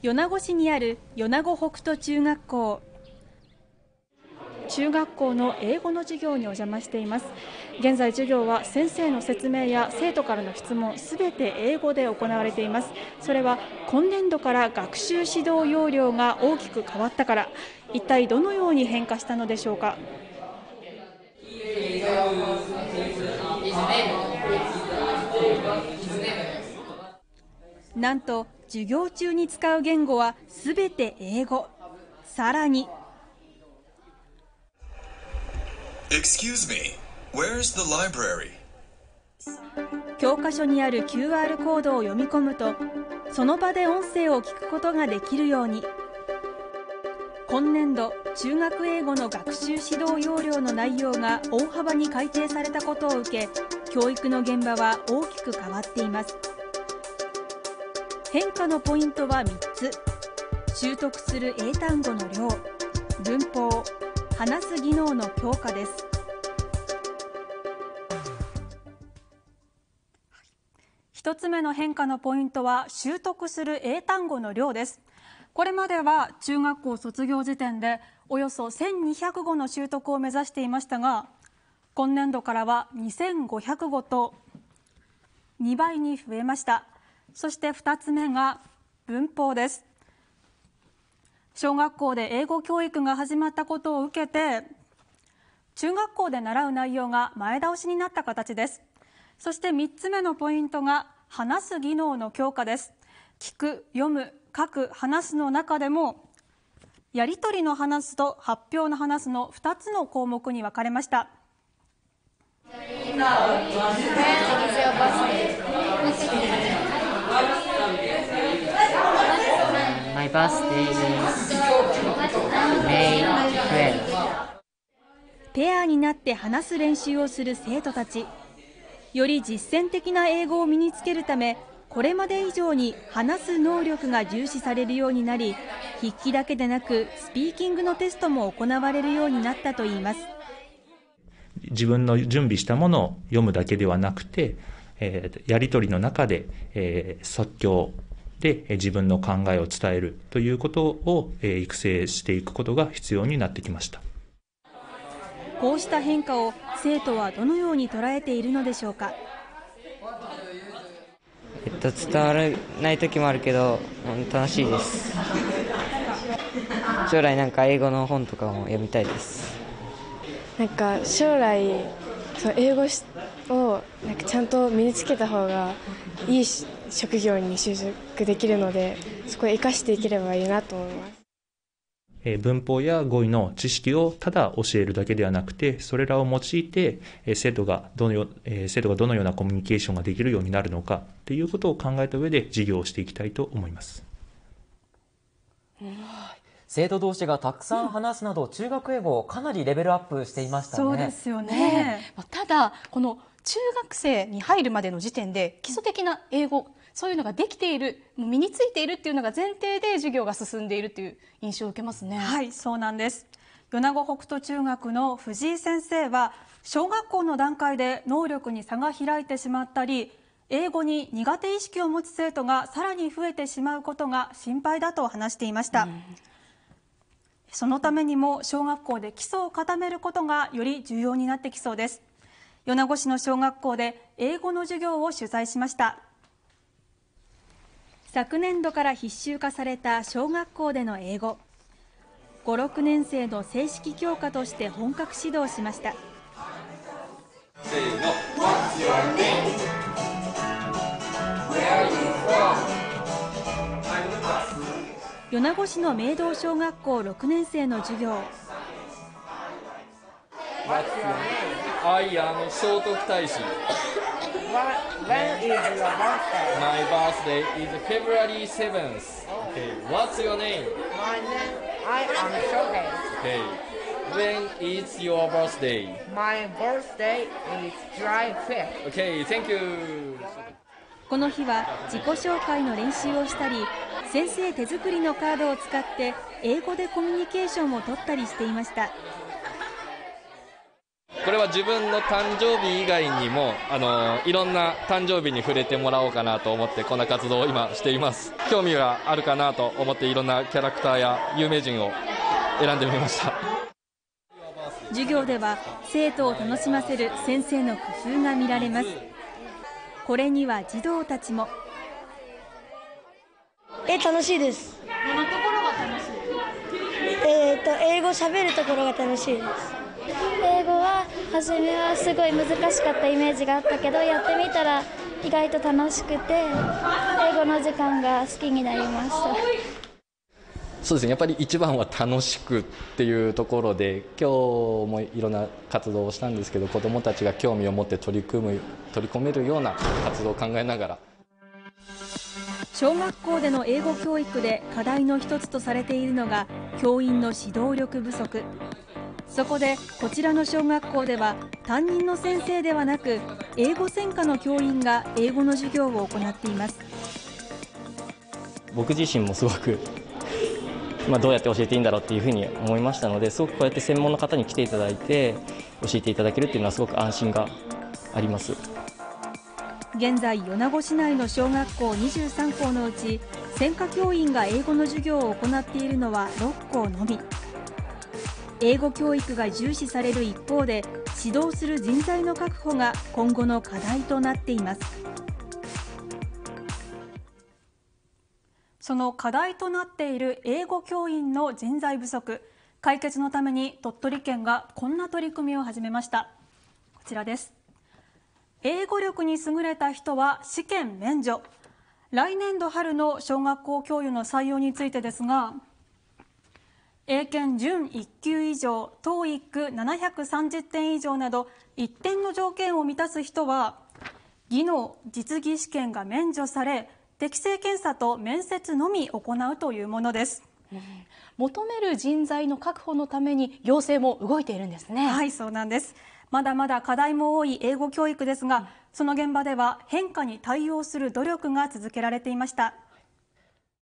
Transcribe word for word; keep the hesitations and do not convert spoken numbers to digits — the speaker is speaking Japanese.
米子市にある米子北斗中学校。中学校の英語の授業にお邪魔しています。現在授業は先生の説明や生徒からの質問すべて英語で行われています。それは今年度から学習指導要領が大きく変わったから。一体どのように変化したのでしょうか。なんと授業中に使う言語はすべて英語。さらに Excuse me, where's the library? 教科書にある キューアール コードを読み込むと、その場で音声を聞くことができるように。今年度、中学英語の学習指導要領の内容が大幅に改定されたことを受け、教育の現場は大きく変わっています。変化のポイントはみっつ。習得する英単語の量、文法、話す技能の強化です。一つ目の変化のポイントは習得する英単語の量です。これまでは中学校卒業時点でおよそせんにひゃくごの習得を目指していましたが、今年度からはにせんごひゃくごとにばいに増えました。そしてふたつめが文法です。小学校で英語教育が始まったことを受けて、中学校で習う内容が前倒しになった形です。そしてみっつめのポイントが話す技能の強化です。聞く、読む、書く、話すの中でも、やり取りの話すと発表の話すのふたつの項目に分かれました。 My birthday is May twelfth. ペアになって話す練習をする生徒たち。より実践的な英語を身につけるため、これまで以上に話す能力が重視されるようになり、筆記だけでなくスピーキングのテストも行われるようになったといいます。 自分の準備したものを読むだけではなくて、えー、やり取りの中で、えー、即興で自分の考えを伝えるということを、えー、育成していくことが必要になってきました。 こうした変化を生徒はどのように捉えているのでしょうか。 えっと、伝わらない時もあるけど、楽しいです。将来なんか英語の本とかも読みたいです。 なんか将来そう英語をなんかちゃんと身につけた方がいい職業に就職できるので、そこを生かしていければいいなと思います。 文法や語彙の知識をただ教えるだけではなくて、それらを用いて生徒がどのよ、生徒がどのようなコミュニケーションができるようになるのかということを考えた上で授業をしていきたいと思います。 うん、生徒同士がたくさん話すなど、中学英語をかなりレベルアップしていましたね。 そうですよね。 ね、ただこの中学生に入るまでの時点で基礎的な英語、そういうのができている、身についているっていうのが前提で授業が進んでいるという印象を受けますね。 はい、そうなんです。米子北斗中学の藤井先生は、小学校の段階で能力に差が開いてしまったり、英語に苦手意識を持つ生徒がさらに増えてしまうことが心配だと話していました。うん、そのためにも小学校で基礎を固めることがより重要になってきそうです。米子市の小学校で英語の授業を取材しました。昨年度から必修化された小学校での英語。ご、ろくねん生の正式教科として本格指導しました。せーの、What's your name? Where are you from? 米子市の明道小学校ろくねん生の授業。 What's your name? I am 聖徳太子。 When is your birthday? My birthday is February seventh. Okay. What's your name? My name, I am Shohei. Okay. When is your birthday? My birthday is July fifth. Okay, thank you. この日は自己紹介の練習をしたり、先生手作りのカードを使って英語でコミュニケーションを取ったりしていました。 これは自分の誕生日以外にもあのいろんな誕生日に触れてもらおうかなと思ってこんな活動を今しています。興味があるかなと思っていろんなキャラクターや有名人を選んでみました。 授業では生徒を楽しませる先生の工夫が見られます。これには児童たちも。 え楽しいです。 どのところが楽しい？ えー、と英語喋るところが楽しいです。 英語は初めはすごい難しかったイメージがあったけど、やってみたら意外と楽しくて英語の時間が好きになりました。 そうですね、やっぱり一番は楽しくっていうところで、今日もいろんな活動をしたんですけど、子どもたちが興味を持って取り組む取り込めるような活動を考えながら。 小学校での英語教育で課題の一つとされているのが教員の指導力不足。そこでこちらの小学校では担任の先生ではなく英語専科の教員が英語の授業を行っています。 僕自身もすごくまあ、どうやって教えていいんだろうっていうふうに思いましたので、すごくこうやって専門の方に来ていただいて教えていただけるっていうのはすごく安心があります。 現在米子市内の小学校にじゅうさん校のうち専科教員が英語の授業を行っているのはろっ校のみ。英語教育が重視される一方で指導する人材の確保が今後の課題となっています。その課題となっている英語教員の人材不足解決のために鳥取県がこんな取り組みを始めました。こちらです。英語力に優れた人は試験免除。来年度春の小学校教諭の採用についてですが、英検準いっ級以上、トーイックななひゃくさんじゅってん以上など一定の条件を満たす人は技能実技試験が免除され、適性検査と面接のみ行うというものです。 うん、求める人材の確保のために行政も動いているんですね。 はい、そうなんです。まだまだ課題も多い英語教育ですが、その現場では変化に対応する努力が続けられていました。